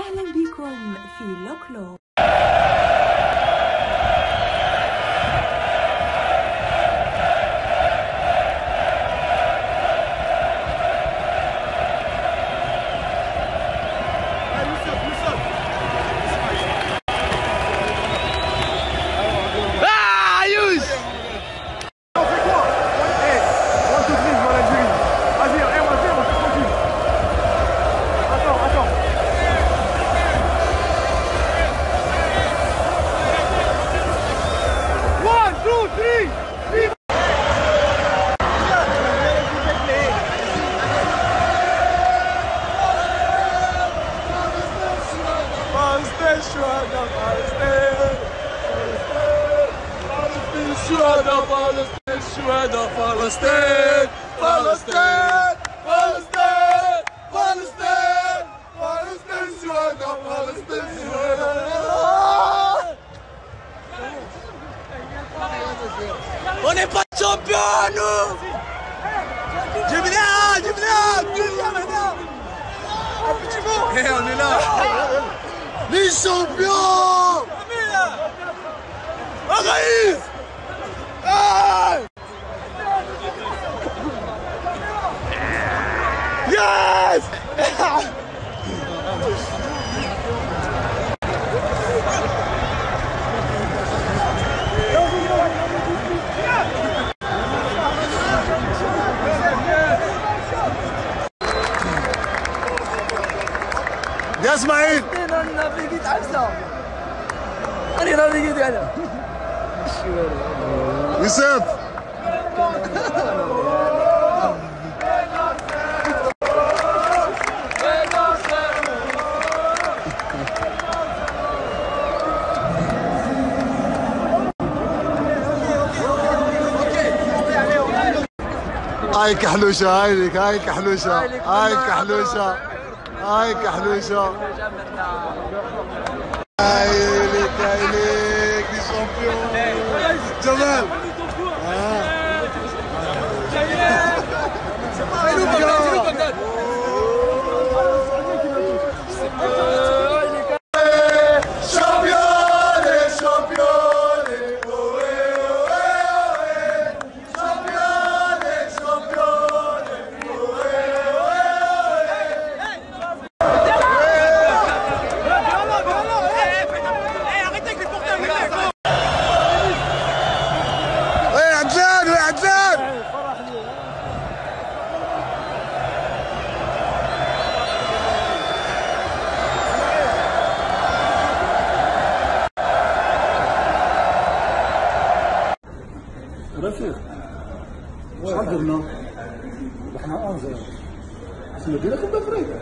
أهلا بكم في لوكلو. شهداء فلسطين فلسطين فلسطين فلسطين فلسطين شهداء فلسطين شهداء. On n'est pas champion nous. Jibna maintenant. Un petit mot. Et on est là. Les champions. Arraïs. Yes! يا اسماعيل انا بقيت عفسه انا راضي قلت انا يوسف هاي كحلوشة هاي كحلوشة هاي كحلوشة هاي كحلوشة هاي لك دي شامبيون جمال رفيق شحال درنا؟ رحنا انزل بس مدينة كوب افريقيا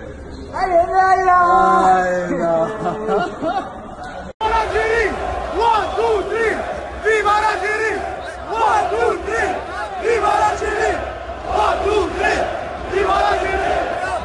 الجيري 1 2 3 فيفا الجيري 1 2 3 فيفا الجيري 1 2 3 فيفا الجيري.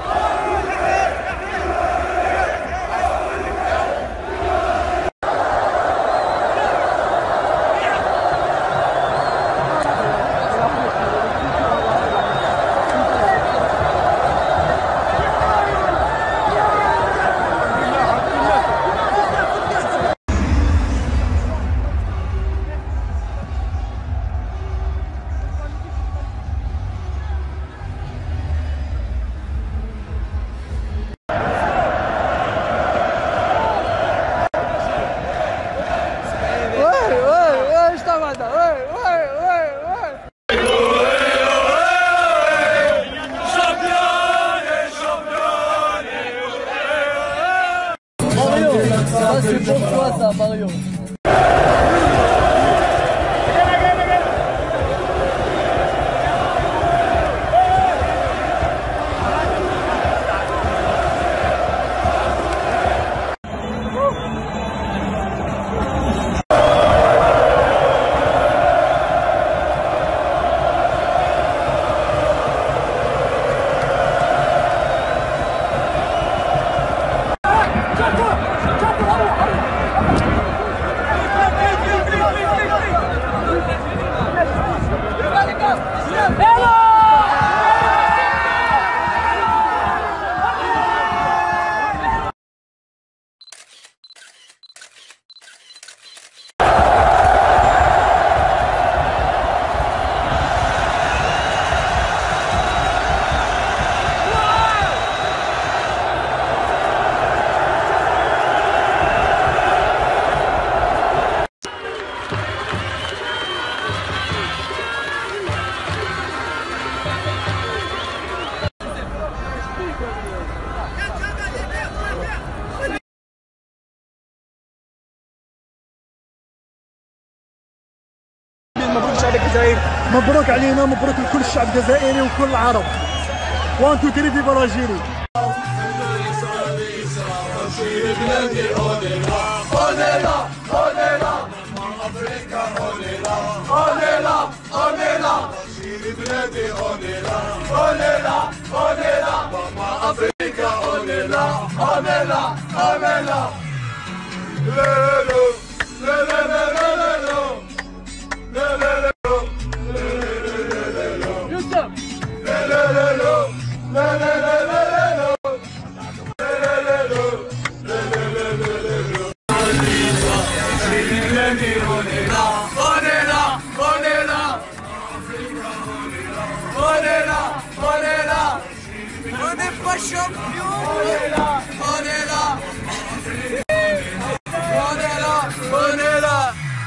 C'est pour toi ça, Mario. على الجزائر. مبروك علينا، مبروك لكل الشعب الجزائري وكل العرب. 1 2 3 فيفا الجيري. On n'est pas champion. On est là. On est là. On est là. On est là.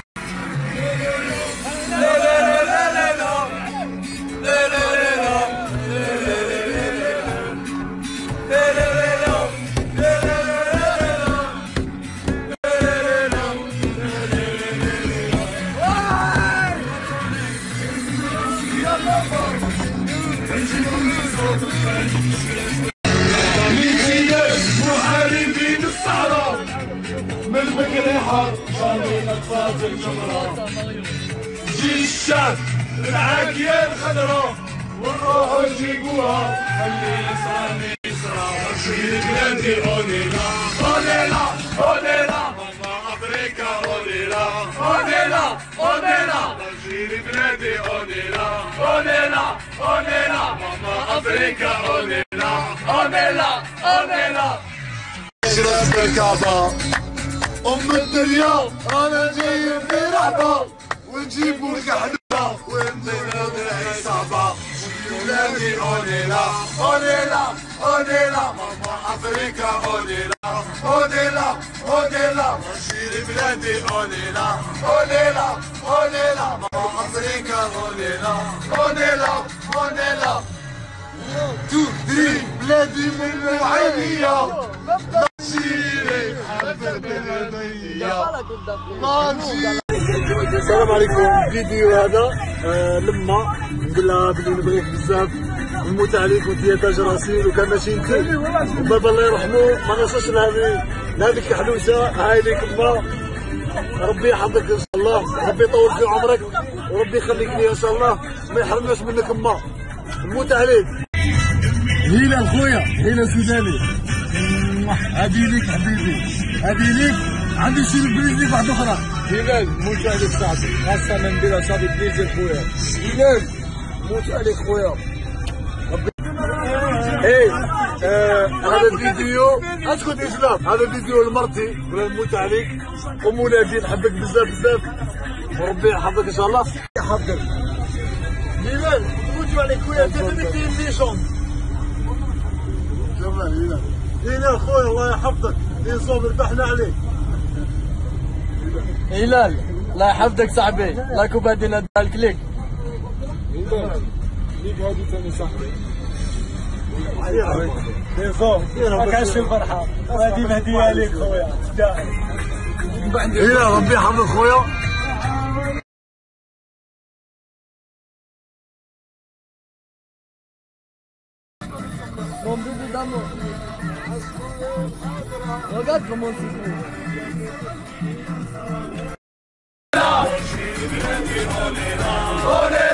محاربين الصحراء من بقريحة شاملين أطفال الجمرة جيش الشعب العاكية الخضراء ونروحوا نجيبوها خلي يسرى ميسرى ونشيل بلادي أونيلا أونيلا أونيلا ماما أفريكا أونيلا أونيلا أونيلا نشيل بلادي أونيلا أونيلا أونيلا ماما أفريكا أونيلا أونيلا أونيلا اشرف الكعبة أم الدنيا أنا جاي في رحبة ونجيبوا القحدة ونبنوا العصابة ولادي أونيلا أونيلا أونيلا ماما أفريكا أونيلا أونيلا أونيلا نشيل بلادي أونيلا أونيلا أونيلا ماما أفريكا أونيلا أونيلا أونيلا 2 3 بلادي من العينية السلام عليكم. الفيديو هذا لما نقول لها بلي نبغيك بزاف ونموت عليك وانت تاج راسين وكان ماشي انت وبابا الله يرحمه ما ننساش لهذيك الحلوسه. هاي ليك ما ربي يحفظك ان شاء الله، ربي يطول في عمرك وربي يخليك لي ان شاء الله، ما يحرمناش منك ما نموت عليك. هيلا خويا، هيلا سوداني، هذه ليك حبيبي، هذه ليك. عندي شي بريز ليك واحده اخرى. هلال موت عليك صاحبي، خاصة نديرها صاحبي بليزير خويا. هلال موت عليك خويا. ايه هذا الفيديو اسكت اسلام، هذا الفيديو لمرتي ولا نموت عليك ومولاتي نحبك بزاف بزاف وربي يحفظك ان شاء الله. يحفظك هلال، موت عليك خويا، انت تبي ليشون. جمال هلال خويا الله يحفظك، صوب ارتحنا عليك. هلال الله يحفظك صاحبي، لايك وبعدين الكليك. هلال ليك هذه ثاني صاحبي. ما كانش في الفرحة، وهذه مهدية ليك خويا. هلال ربي يحفظك خويا. Mon bébé d'amour. Regarde comment c'est beau.